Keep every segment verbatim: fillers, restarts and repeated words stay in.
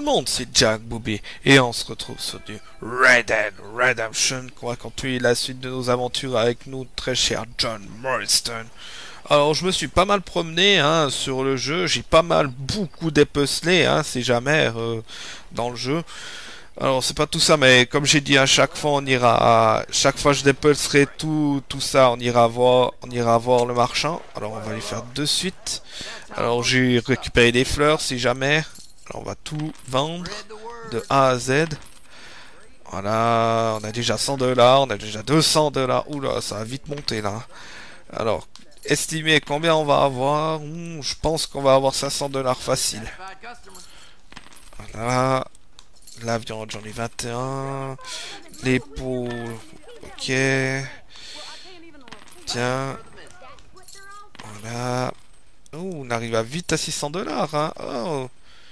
le monde, c'est Jack Booby et on se retrouve sur du Red Dead Redemption qu'on va continuer la suite de nos aventures avec nous très cher John Marston. Alors je me suis pas mal promené hein, sur le jeu, j'ai pas mal beaucoup dépecelé, hein, c'est jamais euh, dans le jeu. Alors c'est pas tout ça, mais comme j'ai dit à chaque fois on ira, chaque fois je dépecerai tout tout ça, on ira voir, on ira voir le marchand. Alors on va lui faire de suite. Alors j'ai récupéré des fleurs si jamais. Alors on va tout vendre de A à Z. Voilà, on a déjà cent dollars, on a déjà deux cents dollars. Oula, ça va vite monter là. Alors, estimez combien on va avoir. Hmm, je pense qu'on va avoir cinq cents dollars facile. Voilà. La viande, j'en ai vingt et un. Les pots, ok. Tiens. Voilà. Oh, on arrive à vite à six cents dollars. Hein. Oh.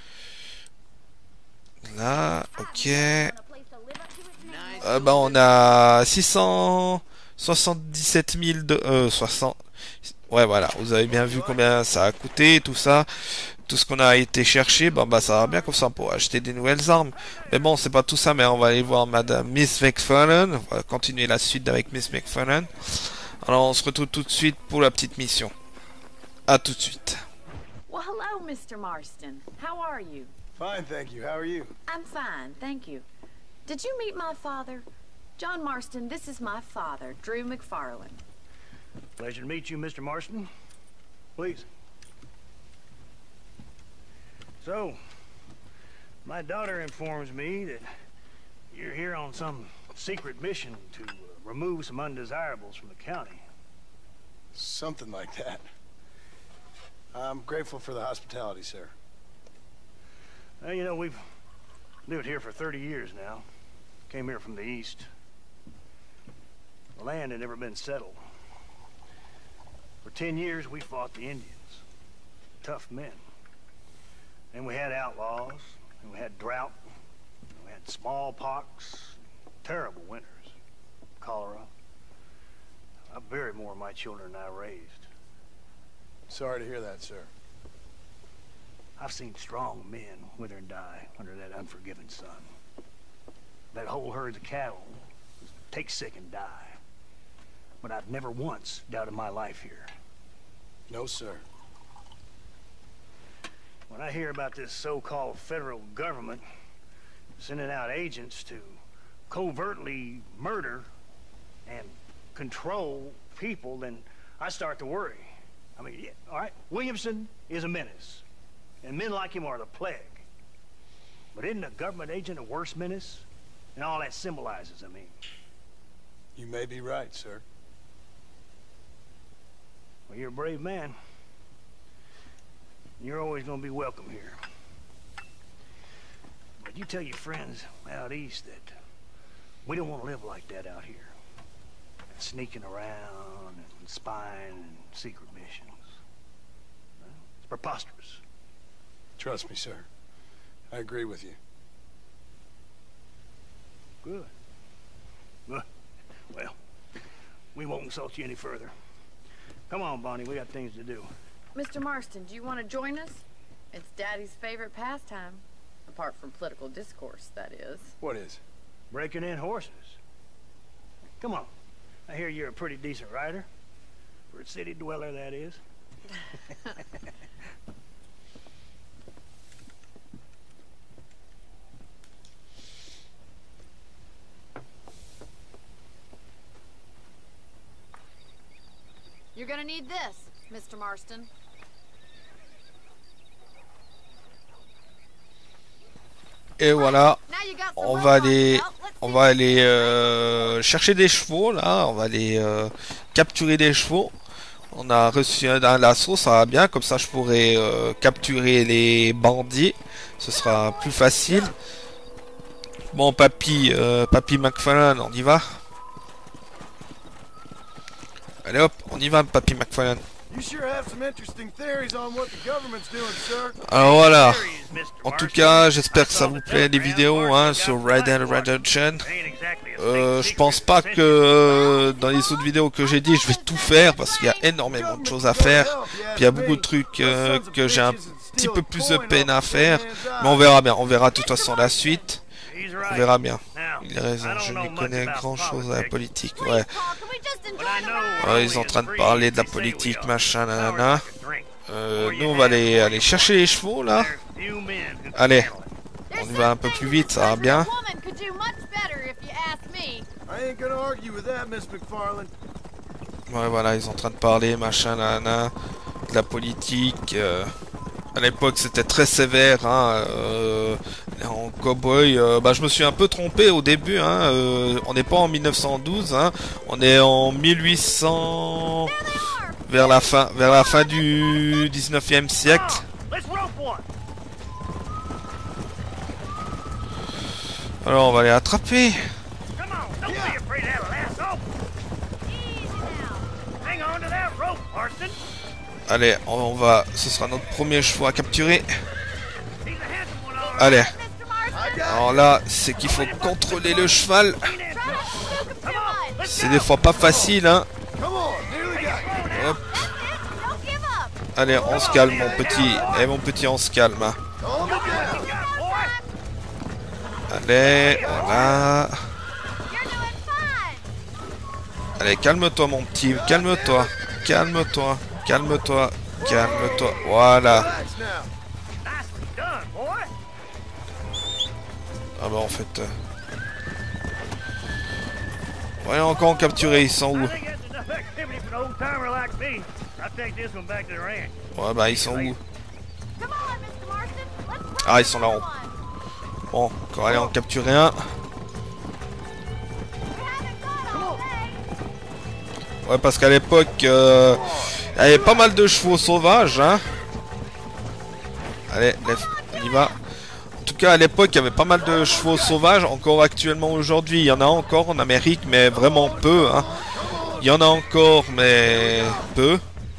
Là, ok. Euh, bah, on a six cent soixante-dix-sept mille de... Euh, soixante... Ouais, voilà. Vous avez bien vu combien ça a coûté, tout ça. Tout ce qu'on a été chercher, bah, bah ça va bien comme ça pour acheter des nouvelles armes. Mais bon, c'est pas tout ça, mais on va aller voir Madame Miss McFarlane. On va continuer la suite avec Miss McFarlane. Alors, on se retrouve tout de suite pour la petite mission. À tout de suite. Well, hello, Mister Marston. How are you? Fine, thank you. How are you? I'm fine, thank you. Did you meet my father? John Marston, this is my father, Drew McFarlane. Pleasure to meet you, Mister Marston. Please. So, my daughter informs me that you're here on some secret mission to uh, remove some undesirables from the county. Something like that. I'm grateful for the hospitality, sir. Well, you know, we've lived here for thirty years now. Came here from the east. The land had never been settled. For ten years, we fought the Indians. Tough men. And we had outlaws, and we had drought, and we had smallpox, terrible winters, cholera. I buried more of my children than I raised. Sorry to hear that, sir. I've seen strong men wither and die under that unforgiving sun. That whole herds of cattle take sick and die. But I've never once doubted my life here. No, sir. When I hear about this so-called federal government sending out agents to covertly murder and control people, then I start to worry. I mean, yeah, all right, Williamson is a menace, and men like him are the plague. But isn't a government agent a worse menace? And all that symbolizes, I mean. You may be right, sir. Well, you're a brave man. You're always going to be welcome here. But you tell your friends out east that we don't want to live like that out here. Sneaking around and spying and secret missions. It's preposterous. Trust me, sir. I agree with you. Good. Good. Well, we won't insult you any further. Come on, Bonnie, we got things to do. Mister Marston, do you want to join us? It's Daddy's favorite pastime. Apart from political discourse, that is. What is? Breaking in horses. Come on. I hear you're a pretty decent rider. For a city dweller, that is. You're gonna need this, Mister Marston. Et voilà, on va aller, on va aller euh, chercher des chevaux là, on va aller euh, capturer des chevaux. On a reçu un, un lasso, ça va bien, comme ça je pourrai euh, capturer les bandits, ce sera plus facile. Bon, papy, euh, papy McFarlane, on y va. Allez hop, on y va, papy McFarlane. Alors voilà, en tout cas j'espère que ça vous plaît les vidéos hein, sur Red Dead Redemption. Euh, je pense pas que euh, dans les autres vidéos que j'ai dit je vais tout faire parce qu'il y a énormément de choses à faire. Puis il y a beaucoup de trucs euh, que j'ai un petit peu plus de peine à faire. Mais on verra bien. On verra de toute façon la suite. On verra bien. Il a raison, je n'y connais grand chose à la politique. Ouais. Ouais, ils sont en train de parler de la politique, machin, nanana. Euh, nous, on va aller, aller chercher les chevaux, là. Allez. On y va un peu plus vite, ça va bien. Ouais, voilà, ils sont en train de parler, machin, nanana. De la politique. Euh... À l'époque, c'était très sévère, hein, euh, en cowboy. Euh, bah, je me suis un peu trompé au début, hein, euh, on n'est pas en mille neuf cent douze, hein, on est en mille huit cents, vers la fin, vers la fin du dix-neuvième siècle. Alors, on va les attraper. Allez, on va, ce sera notre premier chevaux à capturer. Allez. Alors là, c'est qu'il faut contrôler le cheval. C'est des fois pas facile, hein. Hop. Allez, on se calme, mon petit. Eh, mon petit, on se calme. Hein. Allez, voilà. Allez, calme-toi, mon petit. Calme-toi. Calme-toi. Calme-toi, calme-toi, voilà. Ah bah en fait... Euh... Voyons encore capturer, ils sont où? Ouais bah ils sont où? Ah ils sont là-haut. Bon, encore aller en capturer un. Ouais parce qu'à l'époque... Euh... Il y avait pas mal de chevaux sauvages, hein. Allez, on y va. En tout cas, à l'époque, il y avait pas mal de chevaux sauvages. Encore actuellement aujourd'hui, il y en a encore en Amérique, mais vraiment peu, hein. Il y en a encore, mais peu.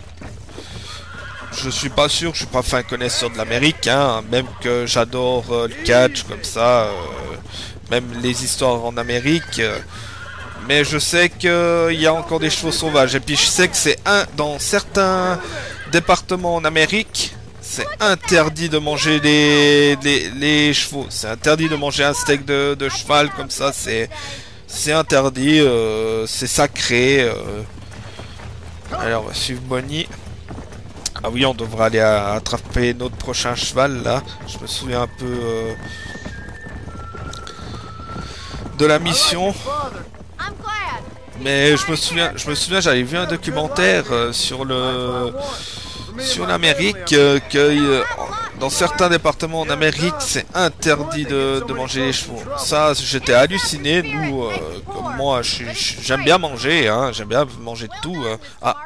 Je suis pas sûr, je suis pas fin connaisseur de l'Amérique, hein. Même que j'adore euh, le catch, comme ça. Euh, même les histoires en Amérique... Euh, Mais je sais qu'il y a encore des chevaux sauvages. Et puis je sais que c'est un dans certains départements en Amérique, c'est interdit de manger les, les, les chevaux. C'est interdit de manger un steak de, de cheval comme ça. C'est c'est interdit. Euh, c'est sacré. Euh. Allez, on va suivre Bonnie. Ah oui, on devra aller à, attraper notre prochain cheval là. Je me souviens un peu euh, de la mission. Mais je me souviens, je me souviens, j'avais vu un documentaire euh, sur le, sur l'Amérique, euh, que euh, dans certains départements en Amérique, c'est interdit de, de manger les chevaux. Ça, j'étais halluciné. Nous, euh, comme moi, j'aime bien manger, hein, j'aime bien manger de tout. Hein. Ah.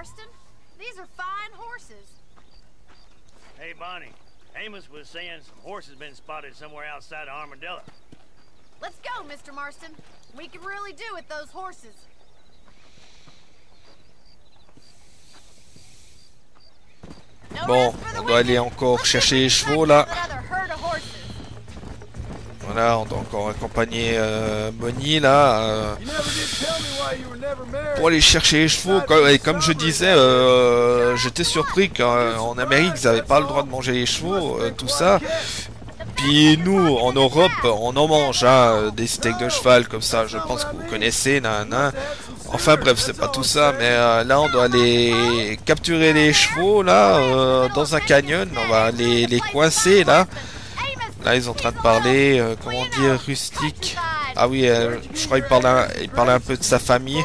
Hey Bonnie, Amos was saying some horses been spotted somewhere outside of Armadillo. Let's go, Mister Marston. We can really do with those horses. Bon, on doit aller encore chercher les chevaux là. Voilà, on doit encore accompagner euh, Bonnie là euh, pour aller chercher les chevaux. Et comme je disais, euh, j'étais surpris qu'en Amérique ils n'avaient pas le droit de manger les chevaux, euh, tout ça. Puis nous, en Europe, on en mange hein, des steaks de cheval comme ça. Je pense que vous connaissez, nanana. Enfin bref, c'est pas tout ça, mais euh, là on doit aller capturer les chevaux là euh, dans un canyon. On va les, les coincer là. Là ils sont en train de parler, euh, comment dire, rustique. Ah oui, euh, je crois qu'il parlait, il parlait un peu de sa famille.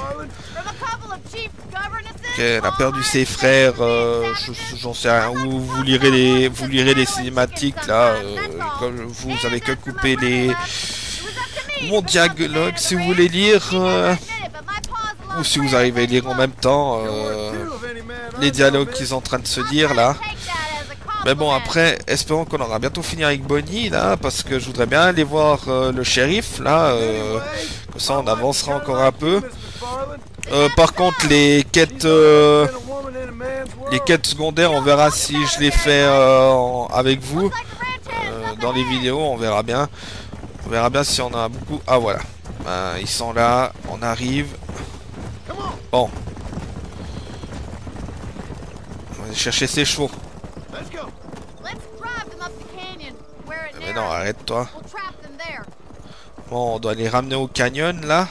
Elle a perdu ses frères, euh, j'en sais rien. Ou vous lirez les, vous lirez les cinématiques là. Euh, comme vous avez que coupé les mon dialogue si vous voulez lire. Euh, ou si vous arrivez à lire en même temps euh, les dialogues qu'ils sont en train de se dire là. Mais bon, après, espérons qu'on aura bientôt fini avec Bonnie là, parce que je voudrais bien aller voir euh, le shérif là. Euh, comme ça, on avancera encore un peu. Euh, par contre, les quêtes, euh, les quêtes secondaires, on verra si je les fais euh, en, avec vous euh, dans les vidéos. On verra bien. On verra bien si on a beaucoup. Ah voilà, ben, ils sont là. On arrive. Bon. On va aller chercher ses chevaux. up the canyon, where it Mais non, narrows. arrête-toi. We'll trap them there. Bon, on doit les ramener au canyon, là.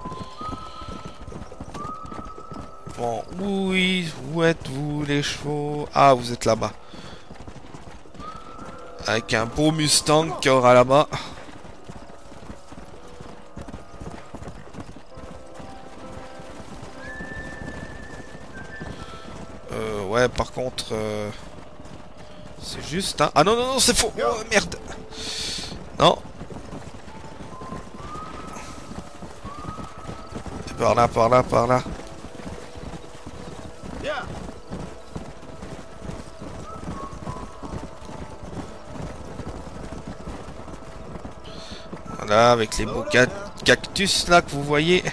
Bon, oui, où êtes-vous, les chevaux? Ah, vous êtes là-bas. Avec un beau Mustang qu'il y aura là-bas. Euh, ouais, par contre... Euh, c'est juste, hein. Ah non, non, non, c'est faux. Oh, merde. Non. Par là, par là, par là. Voilà, avec les beaux ca cactus là que vous voyez.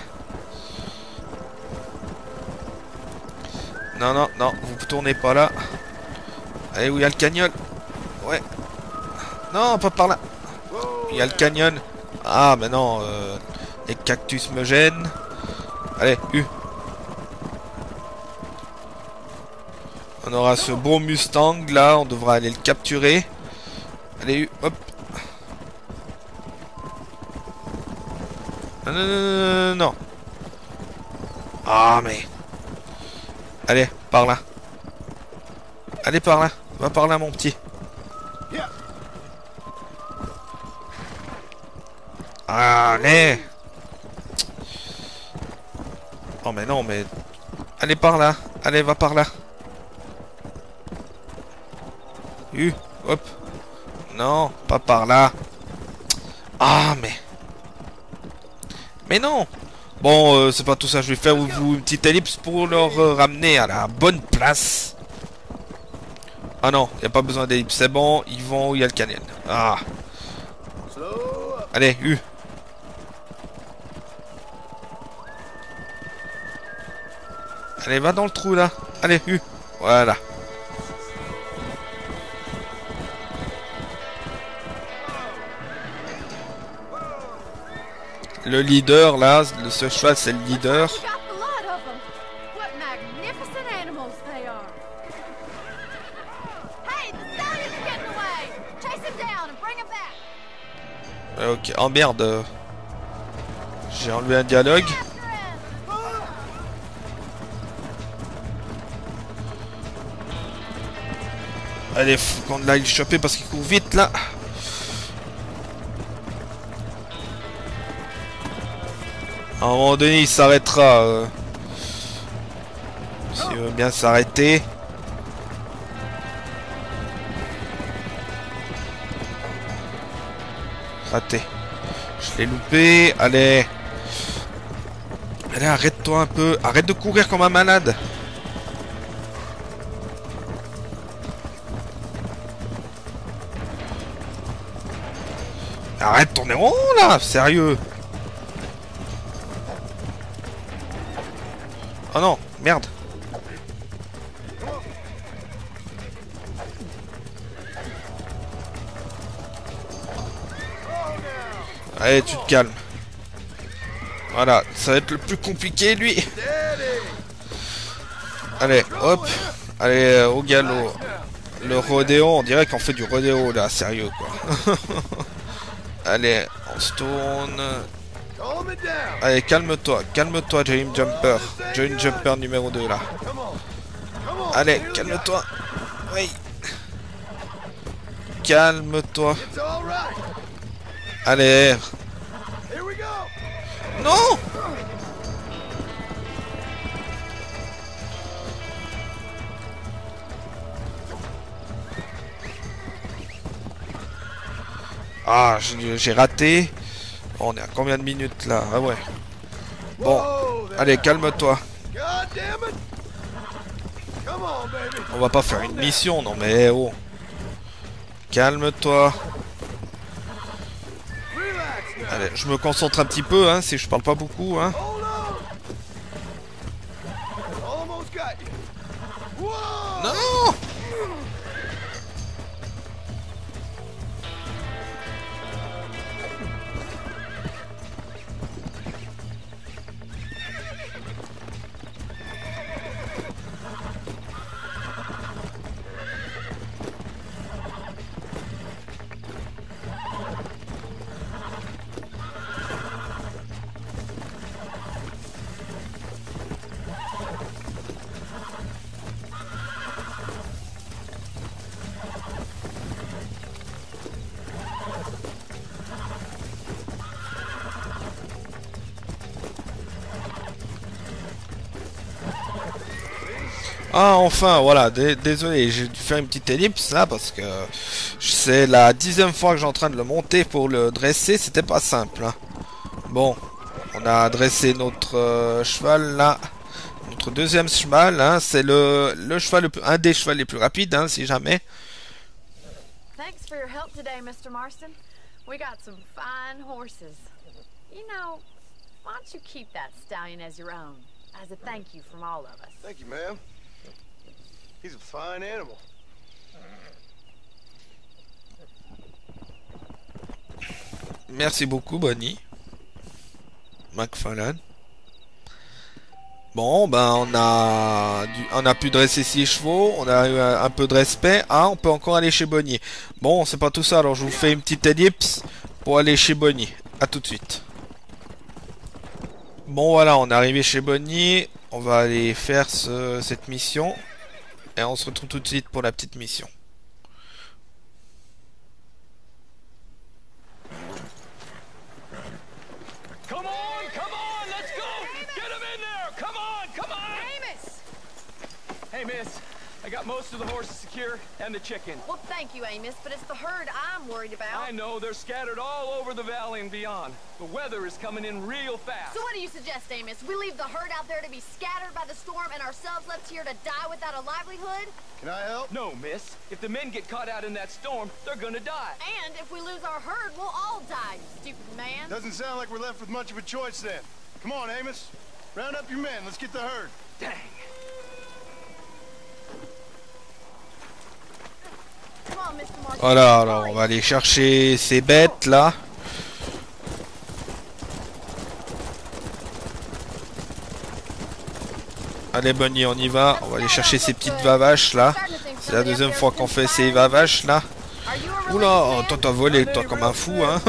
Non, non, non, vous tournez pas là. Allez, où il y a le canyon? Ouais. Non, pas par là. Il y a le canyon. Ah, mais non, euh, les cactus me gênent. Allez, U. On aura ce beau Mustang là, on devra aller le capturer. Allez, U, hop. Non, non, non, non, non. Ah, mais... Allez, par là. Allez, par là. Va par là, mon petit. Allez. Oh, mais non, mais... Allez, par là. Allez, va par là. U, hop. Non, pas par là. Ah, mais... Mais non. Bon, euh, c'est pas tout ça. Je vais faire vous une petite ellipse pour leur euh, ramener à la bonne place. Ah non, il n'y a pas besoin d'ellipse. C'est bon, ils vont où il y a le canyon. Ah. Allez, U. Allez, va dans le trou là. Allez, U. Voilà. Le leader là, le ce cheval c'est le leader. Ok, oh merde. J'ai enlevé un dialogue. Allez, faut qu'on aille le choper parce qu'il court vite là. À un moment donné, il s'arrêtera. Euh, S'il veut bien s'arrêter. Raté. Je l'ai loupé. Allez. Allez, arrête-toi un peu. Arrête de courir comme un malade. Arrête de tourner rond là. Sérieux. Oh non, merde. Allez, tu te calmes. Voilà, ça va être le plus compliqué, lui. Allez, hop. Allez, euh, au galop. Le rodéo, on dirait qu'on fait du rodéo, là, sérieux, quoi. Allez, on se tourne. Allez, calme-toi, calme-toi, Dream Jumper. Dream Jumper numéro deux, là. Allez, calme-toi. Oui. Calme-toi. Allez. Non. Ah, j'ai raté. On est à combien de minutes là? Ah ouais. Bon, allez, calme-toi. On va pas faire une mission, non mais oh. Calme-toi. Allez, je me concentre un petit peu, hein, si je parle pas beaucoup, hein. Non! Ah, enfin, voilà, dé désolé, j'ai dû faire une petite ellipse là parce que c'est la dixième fois que j'ai en train de le monter pour le dresser, c'était pas simple. Hein. Bon, on a dressé notre euh, cheval là, notre deuxième cheval, hein, c'est le, le cheval, le plus, un des chevaux les plus rapides, hein, si jamais. Thanks for your help today, Mister Marston. We got some fine horses. You know, why don't you keep that stallion as your own, as a thank you from all of us. Thank you, ma'am. He's a fine animal. Merci beaucoup, Bonnie. McFarlane. Bon, ben on a du, on a pu dresser six chevaux, on a eu un, un peu de respect. Ah, on peut encore aller chez Bonnie. Bon, c'est pas tout ça, alors je vous fais une petite ellipse pour aller chez Bonnie. À tout de suite. Bon, voilà, on est arrivé chez Bonnie. On va aller faire ce, cette mission. Et on se retrouve tout de suite pour la petite mission. Come on, come on, let's go! Get him in there! Come on, come on! Amos! Hey, miss, I got most of the horses secure and the chicken. Well, thank you, Amos, but it's the herd I'm worried about. I know, they're scattered all over the valley and beyond. The weather is coming in real fast. So what do you suggest, Amos? We leave the herd out there to be scattered by the storm and ourselves left here to die without a livelihood? Can I help? No, miss. If the men get caught out in that storm, they're gonna die. And if we lose our herd, we'll all die, you stupid man. Doesn't sound like we're left with much of a choice then. Come on, Amos. Round up your men. Let's get the herd. Dang. Come on, Mister Marston. Voilà, alors on va aller chercher ces bêtes là. Allez Bonnie, on y va. On va aller chercher ces petites vavaches là. C'est la deuxième fois qu'on fait ces vavaches là. Oula, oh, toi t'as volé toi comme un fou hein.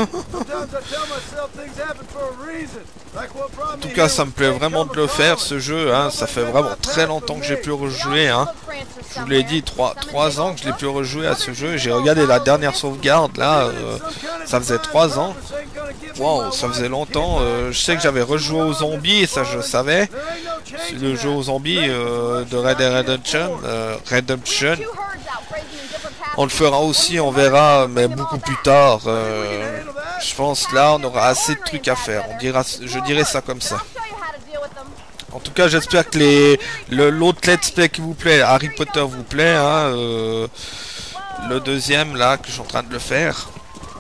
En tout cas ça me plaît vraiment de le faire ce jeu hein. Ça fait vraiment très longtemps que j'ai pu rejouer hein. Je vous l'ai dit, trois ans que je l'ai pu rejouer à ce jeu. J'ai regardé la dernière sauvegarde là, euh, ça faisait trois ans. Waouh, ça faisait longtemps. Euh, je sais que j'avais rejoué aux zombies, et ça je savais. Le jeu aux zombies euh, de Red Dead Redemption. Euh, Redemption. On le fera aussi, on verra, mais beaucoup plus tard. Euh, je pense là, on aura assez de trucs à faire. On dira, je dirais ça comme ça. En tout cas, j'espère que les l'autre let's play qui vous plaît, Harry Potter vous plaît. Hein, euh, le deuxième là que je suis en train de le faire.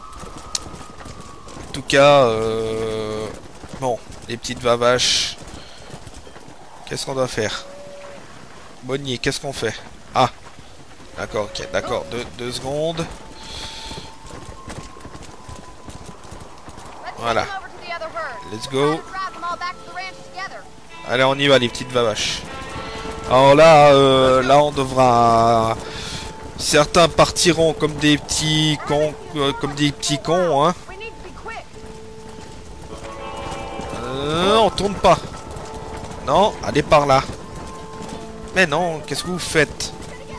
En tout cas, euh, bon, les petites vavaches. Qu'est-ce qu'on doit faire? Bonnier, qu'est-ce qu'on fait? Ah, d'accord, ok, d'accord. Deux, deux secondes. Voilà. Let's go. Allez, on y va, les petites vavaches. Alors là, euh, là, on devra... Certains partiront comme des petits cons, euh, comme des petits cons, hein. Euh, on tourne pas. Non, allez par là. Mais non, qu'est-ce que vous faites?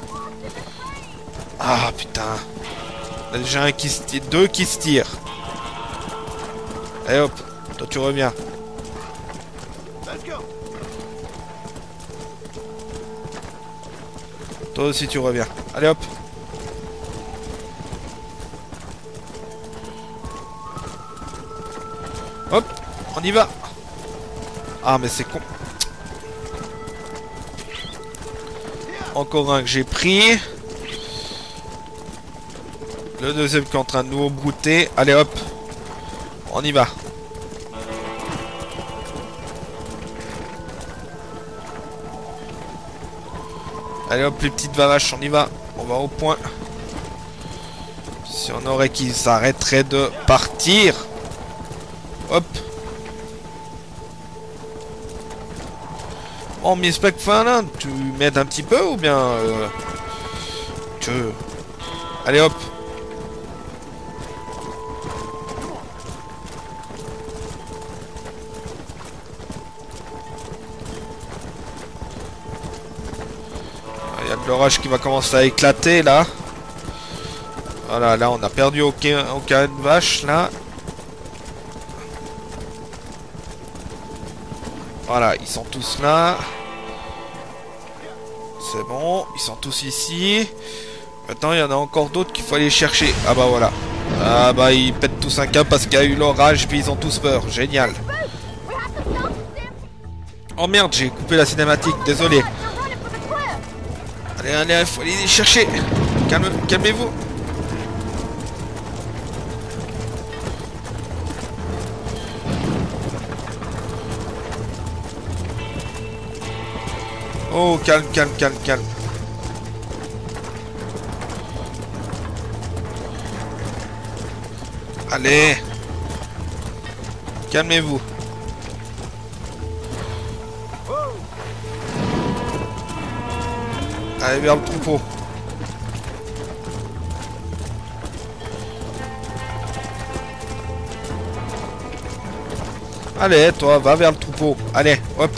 Ah, putain. Il y a déjà un qui se tire, deux qui se tirent. Allez hop, toi tu reviens. Toi aussi tu reviens. Allez hop. Hop, on y va. Ah mais c'est con. Encore un que j'ai pris. Le deuxième qui est en train de nous brouter. Allez hop. On y va. Allez hop les petites vavaches, on y va. On va au point. Si on aurait qu'ils s'arrêteraient de partir. Hop. Oh Miss McFarlane, tu m'aides un petit peu ou bien euh, tu... Allez hop. Il y a de l'orage qui va commencer à éclater là. Voilà, là on a perdu aucun, aucun vache là. Voilà, ils sont tous là. c'est bon. Ils sont tous ici. Maintenant, il y en a encore d'autres qu'il faut aller chercher. Ah bah voilà. Ah bah ils pètent tous un câble parce qu'il y a eu l'orage puis ils ont tous peur. Génial. Oh merde, j'ai coupé la cinématique. Désolé. Allez, allez, il faut aller les chercher. Calme, calmez-vous. Oh, calme, calme, calme, calme. Allez. Calmez-vous. Allez vers le troupeau. Allez, toi, va vers le troupeau. Allez, hop.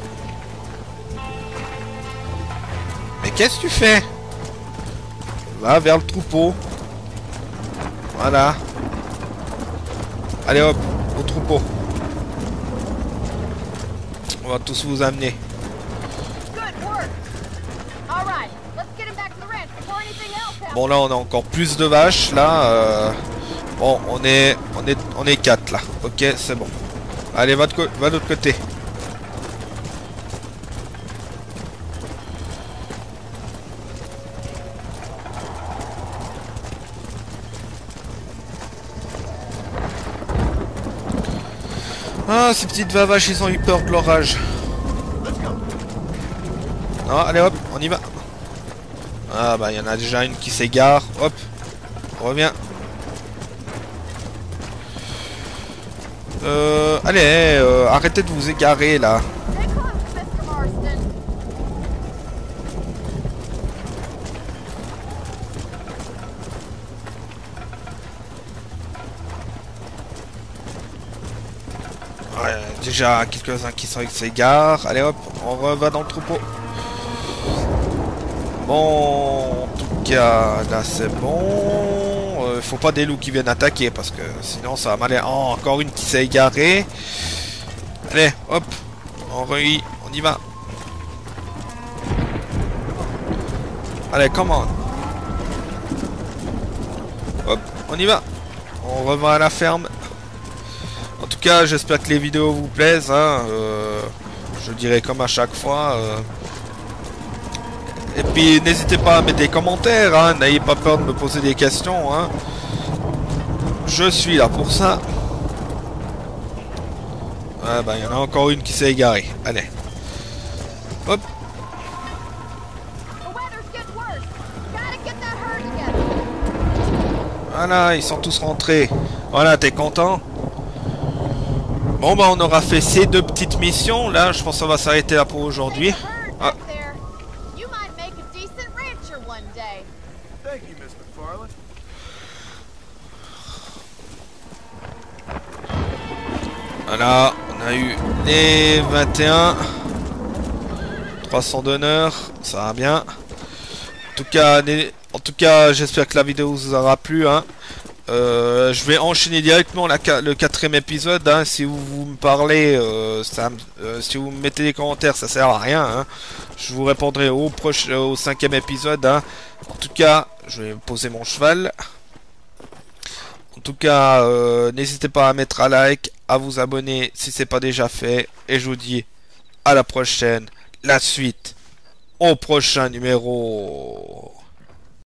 Mais qu'est-ce que tu fais? Va vers le troupeau. Voilà. Allez hop, au troupeau. On va tous vous amener. Bon là on a encore plus de vaches là. Euh... Bon on est on est on est quatre là. Ok c'est bon. Allez va de, va de l'autre côté. Ah, ces petites vaches, ils ont eu peur de l'orage. Non, allez hop, on y va. Ah bah, il y en a déjà une qui s'égare. Hop, on revient. Euh, allez, euh, arrêtez de vous égarer là. Ouais, déjà quelques-uns qui sont avec s'égarent. Allez hop, on va dans le troupeau. Bon, en tout cas, là c'est bon. Euh, faut pas des loups qui viennent attaquer parce que sinon ça va mal. Oh, encore une qui s'est égarée. Allez, hop, on re on y va. Allez, comment? Hop, on y va. On revient à la ferme. En tout cas, j'espère que les vidéos vous plaisent. Hein. Euh, je dirais comme à chaque fois. Euh. Et puis, n'hésitez pas à mettre des commentaires. Hein. N'ayez pas peur de me poser des questions. Hein. Je suis là pour ça. Ah bah, il y en a encore une qui s'est égarée. Allez. Hop. Voilà, ils sont tous rentrés. Voilà, t'es content? Bon bah on aura fait ces deux petites missions. Là je pense qu'on va s'arrêter là pour aujourd'hui. Ah. Voilà, on a eu les vingt et un. trois cents d'honneur, ça va bien. En tout cas, en tout cas j'espère que la vidéo vous aura plu. Hein. Euh, je vais enchaîner directement la, le quatrième épisode. Hein. Si vous, vous me parlez, euh, ça, euh, si vous me mettez des commentaires, ça sert à rien. Hein. Je vous répondrai au, proche, au cinquième épisode. Hein. En tout cas, je vais poser mon cheval. En tout cas, euh, n'hésitez pas à mettre un like, à vous abonner si c'est pas déjà fait. Et je vous dis à la prochaine. La suite au prochain numéro.